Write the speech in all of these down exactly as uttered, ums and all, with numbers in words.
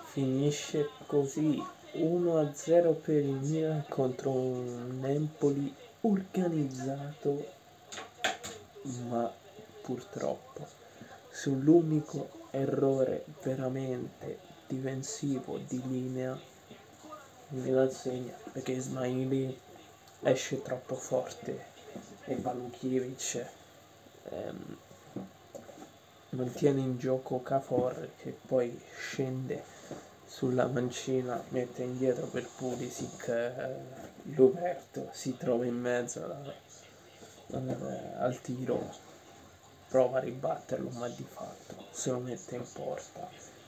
Finisce così uno a zero per il Milan contro un Empoli organizzato, ma purtroppo sull'unico errore veramente difensivo di linea il Milan segna, perché Ismaili esce troppo forte e Valukiewicz ehm, mantiene in gioco Okafor, che poi scende sulla mancina, mette indietro per Pulisic, eh, Luberto si trova in mezzo al, al, al tiro, prova a ribatterlo, ma di fatto se lo mette in porta.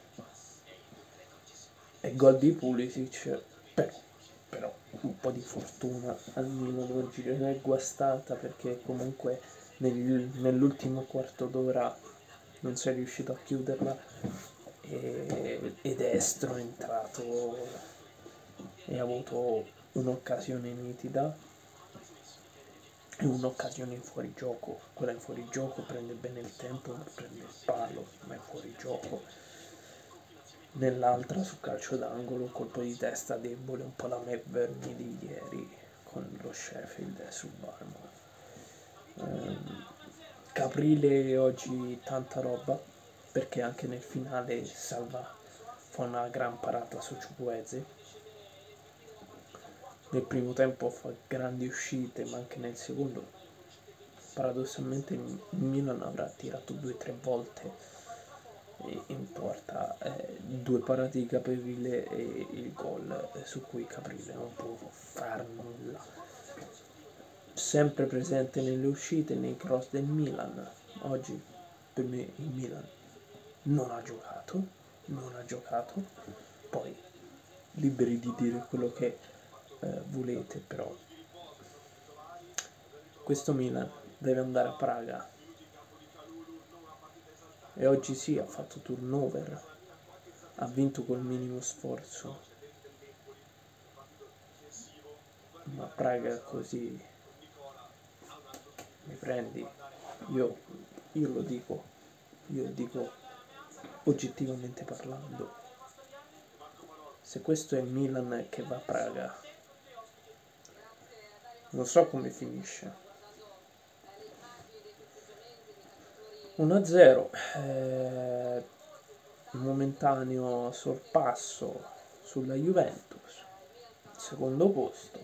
E gol di Pulisic, però, però un po' di fortuna al Milan oggi non è guastata, perché comunque nel, nell'ultimo quarto d'ora non sei riuscito a chiuderla e, e Destro è entrato e ha avuto un'occasione nitida e un'occasione in fuorigioco. Quella in fuorigioco prende bene il tempo, ma prende il palo, ma è fuorigioco. Nell'altra su calcio d'angolo, colpo di testa debole, un po' la McBurney di ieri con lo Sheffield sul Bournemouth. Um, Caprile oggi tanta roba, perché anche nel finale Salva fa una gran parata su Chukwueze. Nel primo tempo fa grandi uscite, ma anche nel secondo paradossalmente il Milan avrà tirato due o tre volte in porta, eh, due parate di Caprile e il gol su cui Caprile non può far nulla. Sempre presente nelle uscite, nei cross del Milan. Oggi per me il Milan non ha giocato, non ha giocato, poi liberi di dire quello che eh, volete, però questo Milan deve andare a Praga e oggi sì, ha fatto turnover, ha vinto col minimo sforzo, ma Praga così mi prendi, io, io lo dico, io dico oggettivamente parlando, se questo è il Milan che va a Praga, non so come finisce. uno a zero, eh, momentaneo sorpasso sulla Juventus, secondo posto,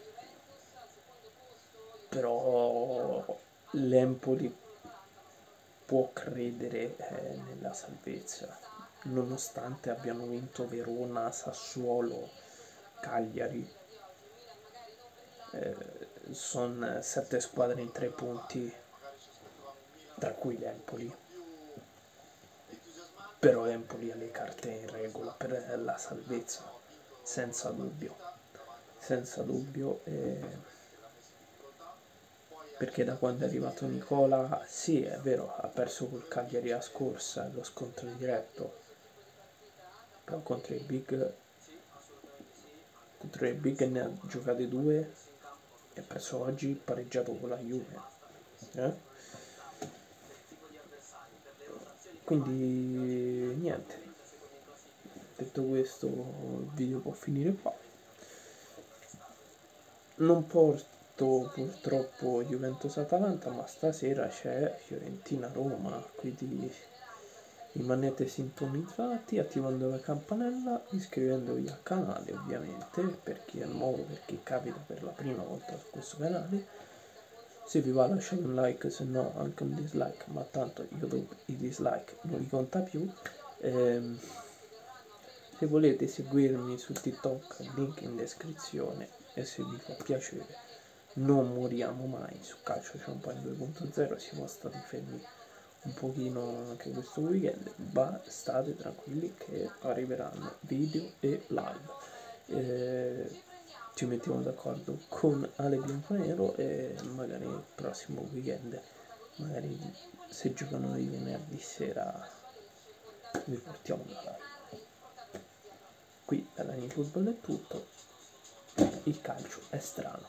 però l'Empoli può credere eh, nella salvezza, nonostante abbiano vinto Verona, Sassuolo, Cagliari. Eh, sono sette squadre in tre punti, tra cui l'Empoli, però l'Empoli ha le carte in regola per la salvezza, senza dubbio, senza dubbio, eh, perché da quando è arrivato Nicola, sì è vero, ha perso col Cagliari a scorsa, lo scontro diretto, però contro i big, contro i big ne ha giocate due e ha perso oggi, pareggiato con la Juve. Eh? Quindi niente, detto questo il video può finire qua. Non porto purtroppo Juventus-Atalanta, ma stasera c'è Fiorentina-Roma, quindi rimanete sintonizzati attivando la campanella, iscrivendovi al canale ovviamente per chi è nuovo, per chi capita per la prima volta su questo canale. Se vi va lasciate un like, se no anche un dislike, ma tanto YouTube i dislike non li conta più. Ehm, se volete seguirmi su TikTok, link in descrizione, e se vi fa piacere non moriamo mai su Calcio Champagne due punto zero, siamo stati fermi un pochino anche questo weekend, ma state tranquilli che arriveranno video e live. Eh, ci mettiamo d'accordo con Ale Bianconero e magari il prossimo weekend, magari se giocano di venerdì sera, vi portiamo una live. Qui da Dani Football è tutto, il calcio è strano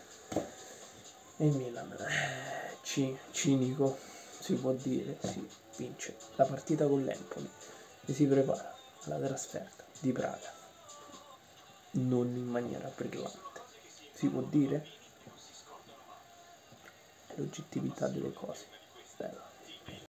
e il Milan eh, c- cinico si può dire, si vince la partita con l'Empoli e si prepara alla trasferta di Praga, non in maniera brillante, si può dire? L'oggettività delle cose, bella.